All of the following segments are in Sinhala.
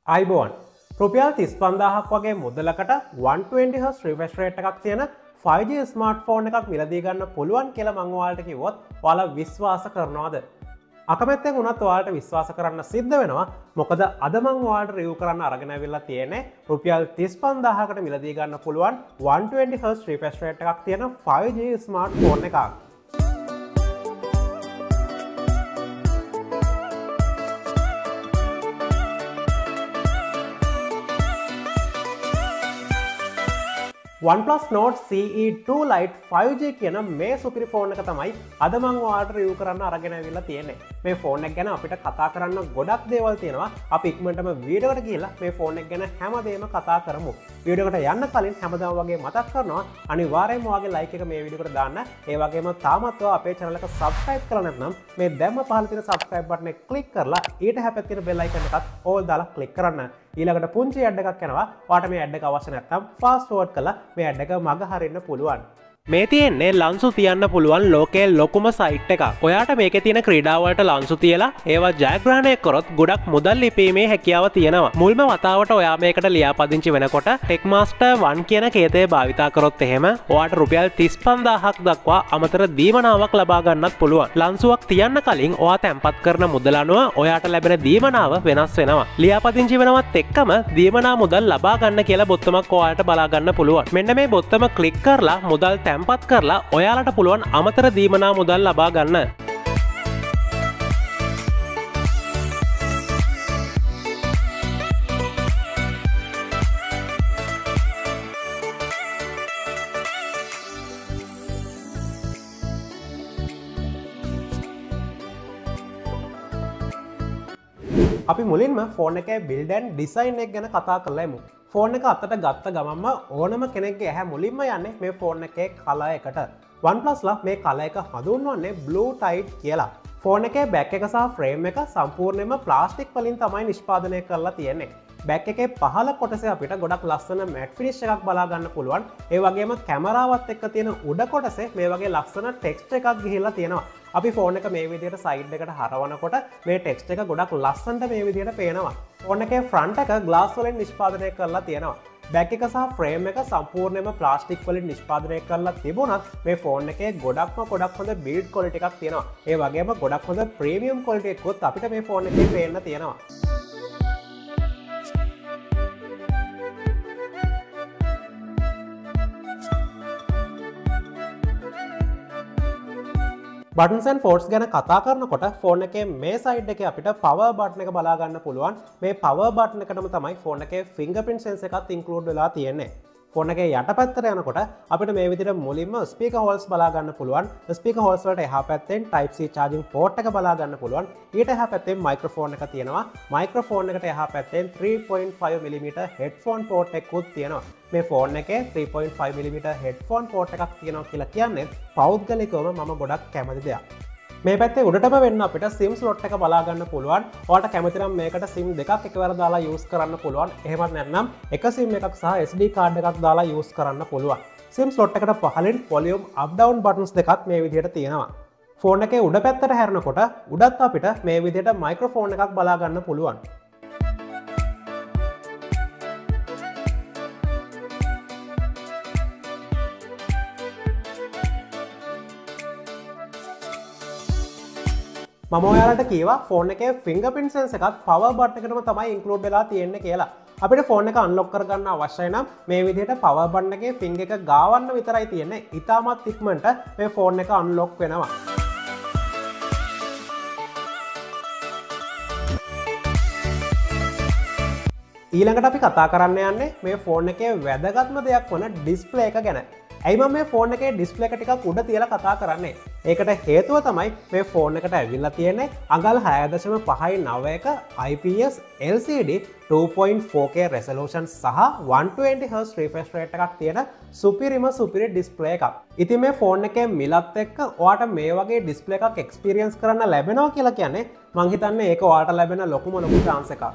iBoan රුපියල් 35000ක් වගේ මුදලකට 120Hz refresh rate එකක් තියෙන 5G ස්මාර්ට්ෆෝන් එකක් මිලදී ගන්න පුළුවන් කියලා මම ඔයාලට කිව්වොත් ඔයාලා විශ්වාස කරනවද? අකමැත්තෙන් වුණත් ඔයාලට විශ්වාස කරන්න සිද්ධ වෙනවා. මොකද අද මම ඔයාලට රිවිව් කරන්න අරගෙන ආවිල්ලා තියෙන්නේ රුපියල් 35000කට මිලදී ගන්න පුළුවන් 120Hz refresh rate එකක් තියෙන 5G ස්මාර්ට්ෆෝන් එකක්. OnePlus Nord CE2 Lite 5G කියන මේ සුපිරි ෆෝන් එක තමයි අද මම ඔයාලට රිවිව් කරන්න අරගෙන ආවිල්ලා තියෙන්නේ. මේ ෆෝන් එක ගැන අපිට කතා කරන්න ගොඩක් දේවල් තියෙනවා. අපි ඉක්මනටම වීඩියෝ එකට ගිහලා මේ ෆෝන් එක ගැන හැමදේම කතා කරමු. වීඩියෝ එකට යන්න කලින් හැමදාම වගේ මතක් කරනවා අනිවාර්යයෙන්ම ඔයාගේ like එක මේ වීඩියෝ එකට දාන්න. ඒ වගේම තාමත් ඔයා අපේ channel එක subscribe කරලා නැත්නම් මේ දැම්ම පහළ තියෙන subscribe button එක click කරලා ඊට හැපැත්තේ තියෙන bell icon එකත් all දාලා click කරන්න. ඊළඟට පුංචි ඇඩ් එකක් යනවා. ඔයාට මේ ඇඩ් එක අවශ්‍ය නැත්නම් fast forward කරලා මේ ඇඩ් එක මග හරින්න පුළුවන්. මේ තියෙන්නේ ලන්සු තියන්න පුළුවන් ලෝකයේ ලොකුම සයිට් එකක්. ඔයාට මේකේ තියෙන ක්‍රීඩා වලට ලන්සු තියලා ඒවා ජයග්‍රහණය කරොත් ගොඩක් මුදල් ලිපීමේ හැකියාව තියෙනවා. මුල්ම වතාවට ඔයා මේකට ලියාපදිංචි වෙනකොට Techmaster 1 කියන කේතය භාවිතා කරොත් එහෙම ඔයාට රුපියල් 35000ක් දක්වා අමතර දීමනාවක් ලබා ගන්නත් පුළුවන්. ලන්සුවක් තියන්න කලින් ඔයා තැන්පත් කරන මුදල අනුව ඔයාට ලැබෙන දීමනාව වෙනස් වෙනවා. ලියාපදිංචි වෙනවත් එක්කම දීමනා මුදල් ලබා ගන්න කියලා බොත්තමක් ඔයාලට බලා ගන්න පුළුවන්. මෙන්න මේ බොත්තම ක්ලික් කරලා මුදල් තැන්පත් කරලා ඔයාලට පුළුවන් අමතර දීමනා මුදල් ලබා ගන්න. අපි මුලින්ම ෆෝන් එකේ build and design එක ගැන කතා කරලා යමු. ෆෝන් එක අතට ගත්ත ගමන්ම ඕනම කෙනෙක්ගේ ඇහැ මුලින්ම යන්නේ මේ ෆෝන් එකේ කලර් එකට. OnePlus ලා මේ කලර් එක හඳුන්වන්නේ blue tide කියලා. ෆෝන් එකේ බෑක් එක සහ ෆ්‍රේම් එක සම්පූර්ණයෙන්ම ප්ලාස්ටික් වලින් තමයි නිෂ්පාදනය කරලා තියෙන්නේ. බෑක් එකේ පහළ කොටසේ අපිට ගොඩක් ලස්සන මැට් ෆිනිෂ් එකක් බලා ගන්න පුළුවන්. ඒ වගේම කැමරාවත් එක්ක තියෙන උඩ කොටසේ මේ වගේ ලස්සන ටෙක්ස්ට් එකක් ගිහිල්ලා තියෙනවා. අපි ෆෝන් එක මේ විදිහට සයිඩ් එකට හරවනකොට මේ ටෙක්ස්ට් එක ගොඩක් ලස්සනට මේ විදිහට පේනවා. ෆෝන් එකේ ෆ්‍රන්ට් එක ග්ලාස් වලින් නිෂ්පාදනය කරලා තියෙනවා. බෑක් එක සහ ෆ්‍රේම් එක සම්පූර්ණයෙන්ම ප්ලාස්ටික් වලින් නිෂ්පාදනය කරලා තිබුණත් මේ ෆෝන් එකේ ගොඩක් හොඳ බිල්ඩ් ක්වොලිටි එකක් තියෙනවා. ඒ වගේම ගොඩක් හොඳ ප්‍රීමියම් ක්වොලිටි එකකුත් අපිට මේ ෆෝන් එකේ පේන්න තියෙනවා. buttons and ports ගැන කතා කරනකොට ෆෝන් එකේ මේ සයිඩ් එකේ අපිට power button එක බලා ගන්න පුළුවන්. මේ power button එකටම තමයි ෆෝන් එකේ fingerprint sensor එකත් include වෙලා තියෙන්නේ. ෆෝන් එකේ යටපැත්තට යනකොට අපිට මේ විදිහට මුලින්ම speaker holes බලා ගන්න පුළුවන්. speaker holes වලට එහා පැත්තෙන් type C charging port එක බලා ගන්න පුළුවන්. ඊට එහා පැත්තෙන් microphone එක තියෙනවා. microphone එකට එහා පැත්තෙන් 3.5mm headphone port එකකුත් තියෙනවා. මේ ෆෝන් එකේ 3.5mm headphone port එකක් තියෙනවා කියලා කියන්නේ පෞද්ගලිකවම මම ගොඩක් කැමති දෙයක්. මේ පැත්තේ උඩටම වෙන්න අපිට SIM slot එක බලා ගන්න පුළුවන්. ඔයාලට කැමති නම් මේකට SIM දෙකක් එකවර දාලා use කරන්න පුළුවන්. එහෙමත් නැත්නම් එක SIM එකක් සහ SD card එකක් දාලා use කරන්න පුළුවන්. SIM slot එකට පහළින් volume up down buttons දෙකක් මේ විදිහට තියෙනවා. ෆෝන් එකේ උඩ පැත්තට හැරෙනකොට උඩත් අපිට මේ විදිහට microphone එකක් බලා ගන්න පුළුවන්. මම ඔයාලට කීවා ෆෝන් එකේ fingerprint sensor එකත් power button එකටම තමයි include වෙලා තියෙන්නේ කියලා. අපිට ෆෝන් එක unlock කරගන්න අවශ්‍යයි නම් මේ විදිහට power button එකේ finger එක ගාවන්න විතරයි තියෙන්නේ. ඉතාමත් ඉක්මනට මේ ෆෝන් එක unlock වෙනවා. ඊළඟට අපි කතා කරන්න යන්නේ මේ ෆෝන් එකේ වැදගත්ම දෙයක් වන display එක ගැන. ඇයි මම මේ ෆෝන් එකේ ඩිස්ප්ලේ එක ටිකක් උඩ තියලා කතා කරන්නේ? ඒකට හේතුව තමයි මේ ෆෝන් එකට ඇවිල්ලා තියෙන්නේ අඟල් 6.51 IPS LCD 2.4K resolution සහ 120Hz refresh rate එකක් තියෙන සුපිරි ඩිස්ප්ලේ එකක්. ඉතින් මේ ෆෝන් එකේ මිලත් එක්ක ඔයාට මේ වගේ ඩිස්ප්ලේ එකක් එක්ස්පීරියන්ස් කරන්න ලැබෙනවා කියලා කියන්නේ මං හිතන්නේ ඒක ඔයාට ලැබෙන ලොකුම chance එකක්.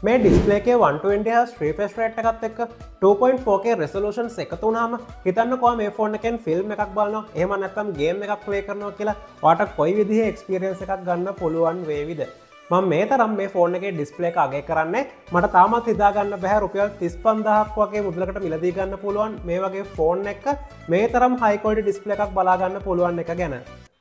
මේ ඩිස්පලේ එකේ 120Hz refresh rate එකත් එක්ක 2.4K resolution එකතු වුණාම හිතන්නකෝ මේ ෆෝන් එකෙන් ෆිල්ම් එකක් බලනවා එහෙම නැත්නම් ගේම් එකක් ප්ලේ කරනවා කියලා ඔයාලට කොයි විදිහේ එක්ස්පීරියන්ස් එකක් ගන්න පුළුවන් වේවිද මම මේ තරම් මේ ෆෝන් එකේ ඩිස්පලේ එක අගය කරන්නේ මට තාමත් හිතා ගන්න බෑ රුපියල් 35000ක් වගේ මුදලකට මිලදී ගන්න පුළුවන් මේ වගේ ෆෝන් එක මේ තරම් high quality ඩිස්පලේ එකක් බලා ගන්න පුළුවන් එක ගැන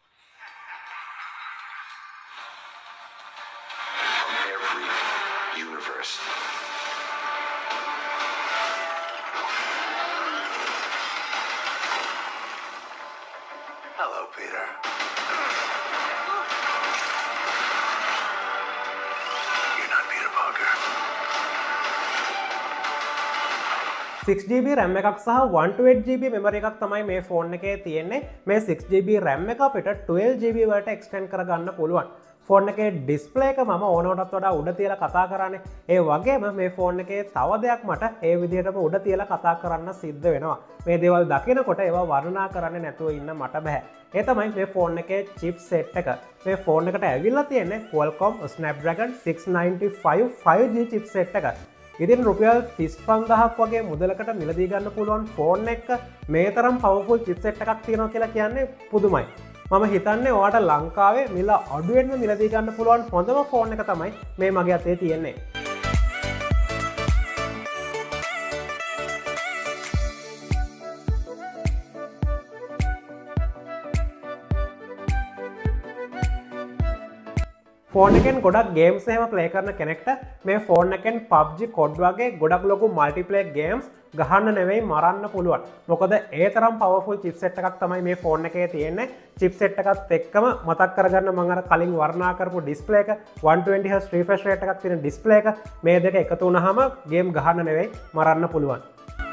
Hello, Peter. 6GB RAM එකක් සහ 128GB මෙමරි එකක් තමයි මේ ෆෝන් එකේ තියෙන්නේ මේ 6GB RAM එක අපිට 12GB වලට එක්ස්ටෙන්ඩ් කරගන්න පුළුවන් ෆෝන් එකේ ඩිස්ප්ලේ එක මම ඕනකටත් වඩා උඩ තියලා කතා කරන්නේ ඒ වගේම මේ ෆෝන් එකේ තව දෙයක් මට ඒ විදිහටම උඩ තියලා කතා කරන්න සිද්ධ වෙනවා මේ දේවල් දකිනකොට ඒවා වර්ණනා කරන්නේ නැතුව ඉන්න මට බෑ ඒ තමයි මේ ෆෝන් එකේ චිප්සෙට් එක මේ ෆෝන් එකට ඇවිල්ලා තියෙන්නේ Qualcomm Snapdragon 695 5G චිප්සෙට් එක ඉතින් රුපියල් 35000ක් වගේ මුදලකට මිලදී ගන්න පුළුවන් ෆෝන් එක මේ තරම් පවර්ෆුල් චිප්සෙට් එකක් තියෙනවා කියලා කියන්නේ පුදුමයි. මම හිතන්නේ ඔයාලට ලංකාවේ මිල අඩුවෙන්ම මිලදී ගන්න පුළුවන් හොඳම ෆෝන් එක තමයි මේ මගේ අතේ තියෙන්නේ. ෆෝන් එකෙන් ගොඩක් ගේම්ස් එහෙම ප්ලේ කරන කෙනෙක්ට මේ ෆෝන් එකෙන් PUBG COD වගේ ගොඩක් ලොකු මල්ටිප්ලේයර් ගේම්ස් ගහන්න නෙවෙයි මරන්න පුළුවන්. මොකද ඒ තරම් පවර්ෆුල් චිප්සෙට් එකක් තමයි මේ ෆෝන් එකේ තියෙන්නේ. චිප්සෙට් එකත් එක්කම මතක් කරගන්න මම අර කලින් වර්ණනා කරපු ඩිස්ප්ලේ එක 120Hz refresh rate එකක් තියෙන ඩිස්ප්ලේ එක මේ දෙක එකතු වුණාම ගේම් ගහන්න නෙවෙයි මරන්න පුළුවන්.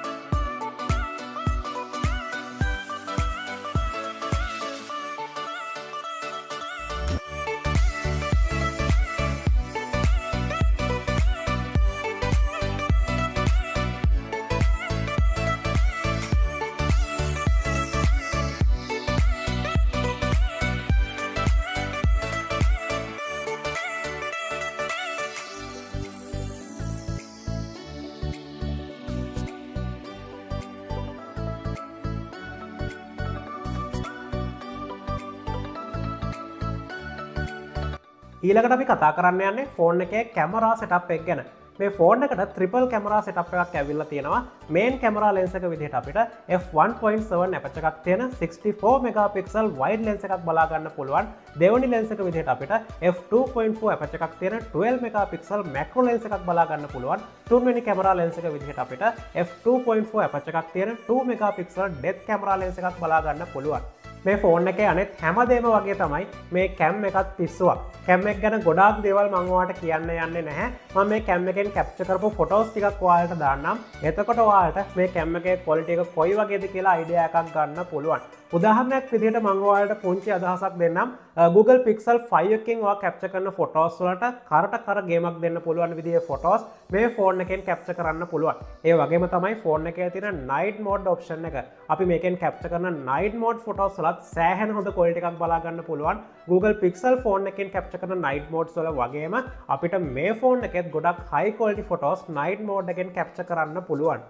ඊළඟට අපි කතා කරන්න යන්නේ ෆෝන් එකේ කැමරා සෙටප් එක ගැන. මේ ෆෝන් එකට ට්‍රිපල් කැමරා සෙටප් එකක් ඇවිල්ලා තියෙනවා. මේන් කැමරා ලෙන්ස් එක විදිහට අපිට f1.7 අපචර් එකක් තියෙන 64 මෙගාපික්සල් වයිඩ් ලෙන්ස් එකක් බලා ගන්න පුළුවන්. දෙවෙනි ලෙන්ස් එක විදිහට අපිට f2.4 අපචර් එකක් තියෙන 12 මෙගාපික්සල් මැක්‍රෝ ලෙන්ස් එකක් බලා ගන්න පුළුවන්. තුන්වෙනි කැමරා ලෙන්ස් එක විදිහට අපිට f2.4 අපචර් එකක් තියෙන 2 මෙගාපික්සල් ඩෙප්ත් කැමරා ලෙන්ස් එකක් බලා ගන්න පුළුවන්. මේ ෆෝන් එකේ අනෙත් හැමදේම වගේ තමයි මේ කැම් එකත් පිස්සුවක්. කැම් එක ගැන ගොඩාක් දේවල් මම ඔයාලට කියන්න යන්නේ නැහැ. මම මේ කැම් එකෙන් කැප්චර් කරපු ෆොටෝස් ටිකක් ඔයාලට දාන්නම්. එතකොට ඔයාලට මේ කැම් එකේ ක්වොලිටි එක කොයි වගේද කියලා අයිඩියා එකක් ගන්න පුළුවන්. උදාහරණයක් විදිහට මම ඔයාලට පුංචි අදහසක් දෙන්නම්. Google Pixel 5 එකකින් ඔයා කැප්චර් කරන ෆොටෝස් වලට කර ගේමක් දෙන්න පුළුවන් විදිහේ ෆොටෝස් මේ ෆෝන් එකෙන් කැප්චර් කරන්න පුළුවන්. ඒ වගේම තමයි ෆෝන් එකේ තියෙන night mode option එක. අපි මේකෙන් කැප්චර් කරන night mode ෆොටෝස් වලත් සෑහෙන හොඳ ක්වොලිටි එකක් බලා ගන්න පුළුවන්. Google Pixel ෆෝන් එකෙන් කැප්චර් කරන night modes වල වගේම අපිට මේ ෆෝන් එකෙත් ගොඩක් high quality photos night mode එකෙන් කැප්චර් කරන්න පුළුවන්.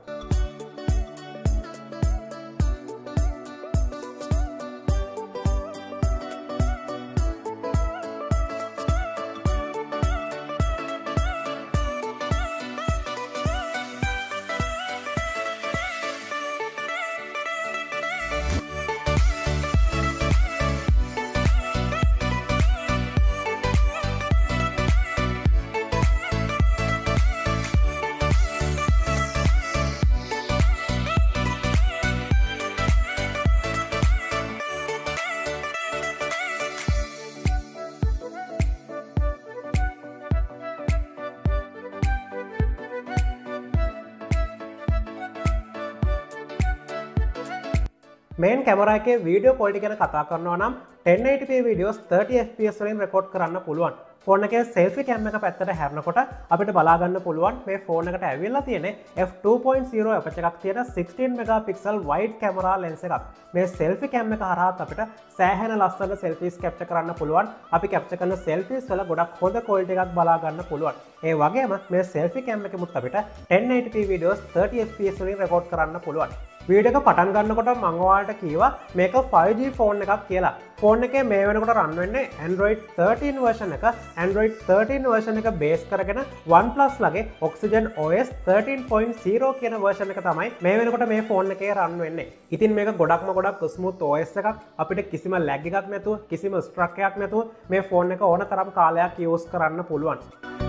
මේන් කැමරා එකේ වීඩියෝ ක්වොලිටි ගැන කතා කරනවා නම් 1080p වීඩියෝස් 30 fps වලින් රෙකෝඩ් කරන්න පුළුවන්. ෆෝන් එකේ සෙල්ෆි කැම් එක පැත්තට හැරෙනකොට අපිට බලා ගන්න පුළුවන් මේ ෆෝන් එකට ඇවිල්ලා තියෙන්නේ f2.0 අපචර් එකක් තියෙන 16 මෙගාපික්සල් වයිඩ් කැමරා ලෙන්ස් එකක්. මේ සෙල්ෆි කැම් එක හරහා අපිට සෑහෙන ලස්සන සෙල්ෆීස් කැප්චර් කරන්න පුළුවන්. අපි කැප්චර් කරන සෙල්ෆීස් වල ගොඩක් හොඳ ක්වොලිටි එකක් බලා ගන්න පුළුවන්. ඒ වගේම මේ සෙල්ෆි කැම් එකෙමුත් අපිට 1080p වීඩියෝස් 30 fps වලින් රෙකෝඩ් කරන්න පුළුවන්. වීඩියෝ එක පටන් ගන්නකොට මම ඔයාලට කිව්වා මේක 5G ෆෝන් එකක් කියලා. ෆෝන් එකේ මේ වෙනකොට රන් වෙන්නේ Android 13 version එක. Android 13 version එක බේස් කරගෙන OnePlus ලගේ Oxygen OS 13.0 කියන version එක තමයි මේ වෙනකොට මේ ෆෝන් එකේ රන් වෙන්නේ. ඉතින් මේක ගොඩක් ස්මූත් OS එකක්. අපිට කිසිම lag එකක් නැතුව, කිසිම struck එකක් නැතුව මේ ෆෝන් එක ඕන තරම් කාලයක් use කරන්න පුළුවන්.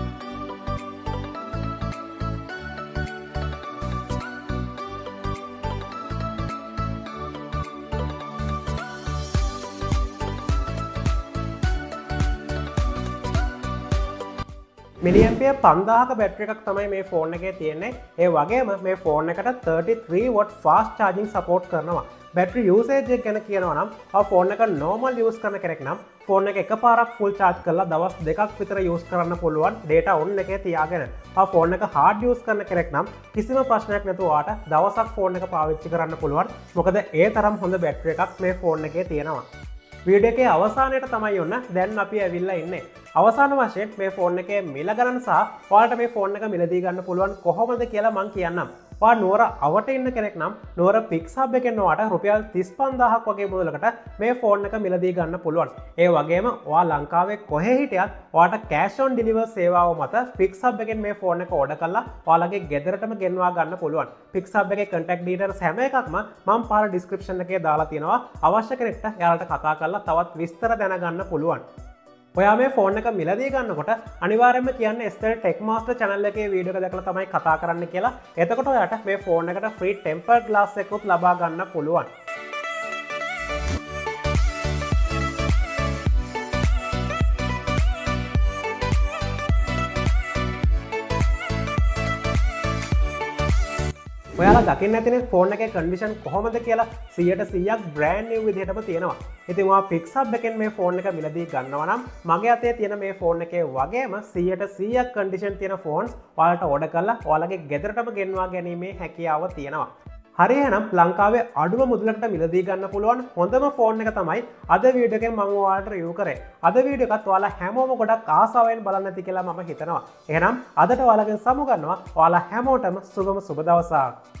මිලියම්පියර් 5000ක බැටරි එකක් තමයි මේ ෆෝන් එකේ තියෙන්නේ. ඒ වගේම මේ ෆෝන් එකට 33 watt fast charging support කරනවා. බැටරි යූසේජ් එක ගැන කියනවා නම් ආ ෆෝන් එක normal use කරන කෙනෙක් නම් ෆෝන් එක එකපාරක් full charge කරලා දවස් දෙකක් විතර use කරන්න පුළුවන් data on එකේ තියාගෙන. ආ ෆෝන් එක hard use කරන කෙනෙක් නම් කිසිම ප්‍රශ්නයක් නැතුව ඔයාට දවසක් ෆෝන් එක පාවිච්චි කරන්න පුළුවන්. මොකද ඒ තරම් හොඳ බැටරි එකක් මේ ෆෝන් එකේ තියෙනවා. වීඩියෝ එකේ අවසානයට තමයි ඔන්න දැන් අපි ඇවිල්ලා ඉන්නේ. අවසාන වශයෙන් මේ ෆෝන් එකේ මිල ගණන සහ ඔයාලට මේ ෆෝන් එක මිලදී ගන්න පුළුවන් කොහොමද කියලා මම කියන්නම්. ඔයා නුවර අවට ඉන්න කෙනෙක් නම් නුවර පික්ස් හබ් එකෙන් ඔයාට රුපියල් 35000ක් වගේ මුදලකට මේ ෆෝන් එක මිලදී ගන්න පුළුවන්. ඒ වගේම ඔයා ලංකාවේ කොහේ හිටියත් ඔයාට cash on deliver සේවාව මත පික්ස් හබ් එකෙන් මේ ෆෝන් එක ඕඩර් කරලා ඔයාලගේ ගෙදරටම ගෙන්වා ගන්න පුළුවන්. පික්ස් හබ් එකේ contact details හැම එකක්ම මම පාර description එකේ දාලා තියෙනවා. අවශ්‍ය කෙනෙක්ට එයාලට කතා කරලා තවත් විස්තර දැනගන්න පුළුවන්. ඔයා මේ ෆෝන් එක මිලදී ගන්නකොට අනිවාර්යයෙන්ම කියන්නේ Estel Tech Master channel එකේ වීඩියෝ එක දැකලා තමයි කතා කරන්න කියලා. එතකොට ඔයාට මේ ෆෝන් එකට free tempered glass එකකුත් ලබා ගන්න පුළුවන්. ඔයාලා දකින්න ඇතිනේ ෆෝන් එකේ කන්ඩිෂන් කොහොමද කියලා 100%ක් brand new විදිහටම තියෙනවා. ඉතින් ඔයා Pix Hub එකෙන් මේ ෆෝන් එක මිලදී ගන්නවා නම් මගේ අතේ තියෙන මේ ෆෝන් එකේ වගේම 100%ක් කන්ඩිෂන් තියෙන ෆෝන්ස් ඔයාලට ඕඩර් කරලා ඔයාලගේ ගෙදරටම ගෙන්වා ගැනීමේ හැකියාව තියෙනවා. හරි එහෙනම් ලංකාවේ අඩුම මුදලකට මිලදී ගන්න පුළුවන් හොඳම ෆෝන් එක තමයි අද වීඩියෝ එකෙන් මම ඔයාලට රිවිව් කරේ. අද වීඩියෝ එකත් ඔයාලා හැමෝම ගොඩක් ආසාවෙන් බලන්න ඇති කියලා මම හිතනවා. එහෙනම් අදට ඔයාලගෙන් සමු ගන්නවා. ඔයාලා හැමෝටම සුබම සුබ දවසක්.